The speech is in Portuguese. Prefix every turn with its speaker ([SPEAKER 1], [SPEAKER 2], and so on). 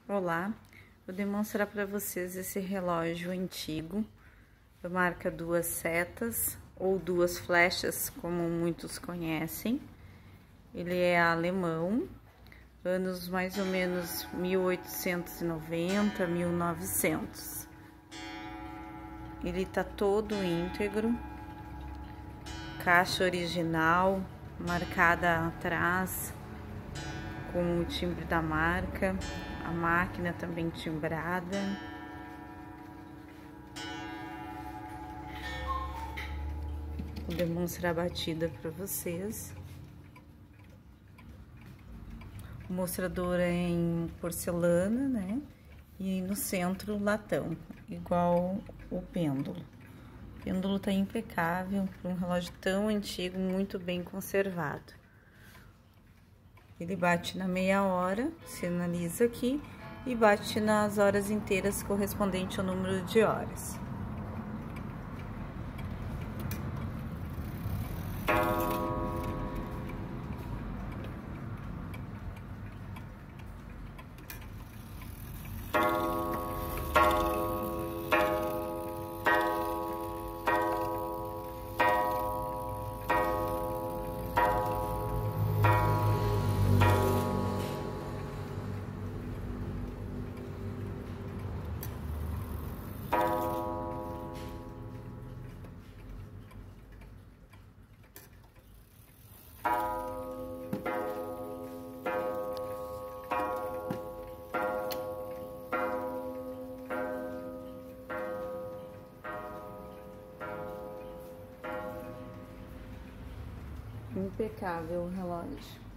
[SPEAKER 1] Olá, vou demonstrar para vocês esse relógio antigo, da marca Duas Setas ou Duas Flechas, como muitos conhecem. Ele é alemão, anos mais ou menos 1890, 1900. Ele tá todo íntegro, caixa original, marcada atrás com o timbre da marca, a máquina também timbrada. Vou demonstrar a batida para vocês. O mostrador é em porcelana, né? E no centro latão, igual o pêndulo. O pêndulo tá impecável para um relógio tão antigo, muito bem conservado. Ele bate na meia hora, sinaliza aqui, e bate nas horas inteiras correspondente ao número de horas. Impecável o relógio.